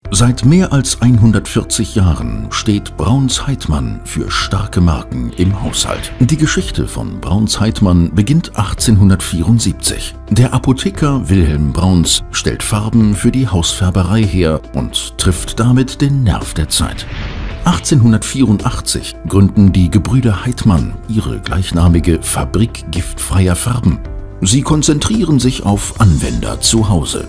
Seit mehr als 140 Jahren steht Brauns-Heitmann für starke Marken im Haushalt. Die Geschichte von Brauns-Heitmann beginnt 1874. Der Apotheker Wilhelm Brauns stellt Farben für die Hausfärberei her und trifft damit den Nerv der Zeit. 1884 gründen die Gebrüder Heitmann ihre gleichnamige Fabrik giftfreier Farben. Sie konzentrieren sich auf Anwender zu Hause.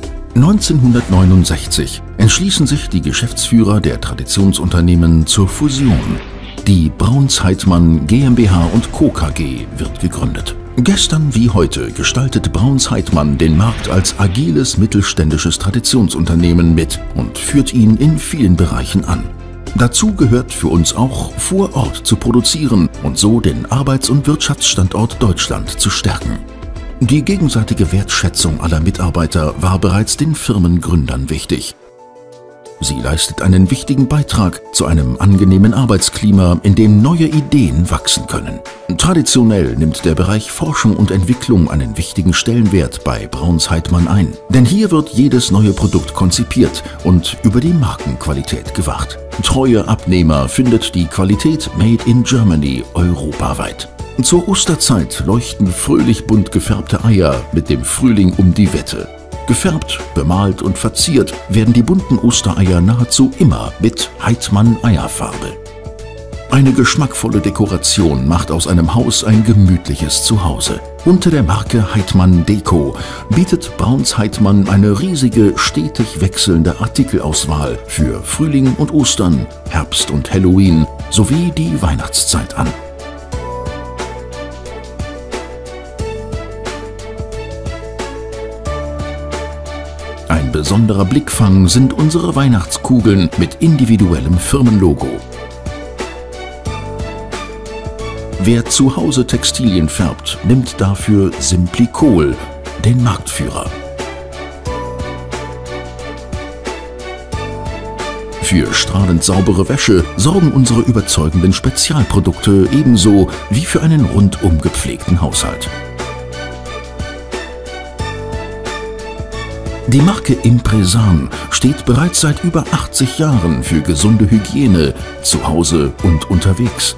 1969 entschließen sich die Geschäftsführer der Traditionsunternehmen zur Fusion. Die Brauns-Heitmann GmbH & Co. KG wird gegründet. Gestern wie heute gestaltet Brauns-Heitmann den Markt als agiles mittelständisches Traditionsunternehmen mit und führt ihn in vielen Bereichen an. Dazu gehört für uns auch, vor Ort zu produzieren und so den Arbeits- und Wirtschaftsstandort Deutschland zu stärken. Die gegenseitige Wertschätzung aller Mitarbeiter war bereits den Firmengründern wichtig. Sie leistet einen wichtigen Beitrag zu einem angenehmen Arbeitsklima, in dem neue Ideen wachsen können. Traditionell nimmt der Bereich Forschung und Entwicklung einen wichtigen Stellenwert bei Brauns-Heitmann ein. Denn hier wird jedes neue Produkt konzipiert und über die Markenqualität gewacht. Treue Abnehmer findet die Qualität Made in Germany europaweit. Zur Osterzeit leuchten fröhlich bunt gefärbte Eier mit dem Frühling um die Wette. Gefärbt, bemalt und verziert werden die bunten Ostereier nahezu immer mit Heitmann-Eierfarbe. Eine geschmackvolle Dekoration macht aus einem Haus ein gemütliches Zuhause. Unter der Marke Heitmann Deko bietet Brauns-Heitmann eine riesige, stetig wechselnde Artikelauswahl für Frühling und Ostern, Herbst und Halloween sowie die Weihnachtszeit an. Ein besonderer Blickfang sind unsere Weihnachtskugeln mit individuellem Firmenlogo. Wer zu Hause Textilien färbt, nimmt dafür Simplicol, den Marktführer. Für strahlend saubere Wäsche sorgen unsere überzeugenden Spezialprodukte ebenso wie für einen rundum gepflegten Haushalt. Die Marke Impresan steht bereits seit über 80 Jahren für gesunde Hygiene zu Hause und unterwegs.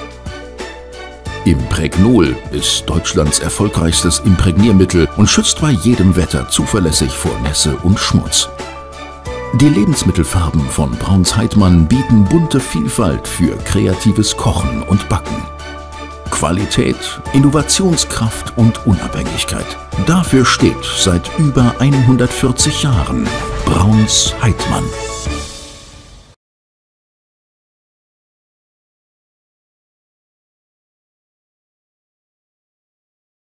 Impregnol ist Deutschlands erfolgreichstes Imprägniermittel und schützt bei jedem Wetter zuverlässig vor Nässe und Schmutz. Die Lebensmittelfarben von Brauns-Heitmann bieten bunte Vielfalt für kreatives Kochen und Backen. Qualität, Innovationskraft und Unabhängigkeit. Dafür steht seit über 140 Jahren Brauns-Heitmann.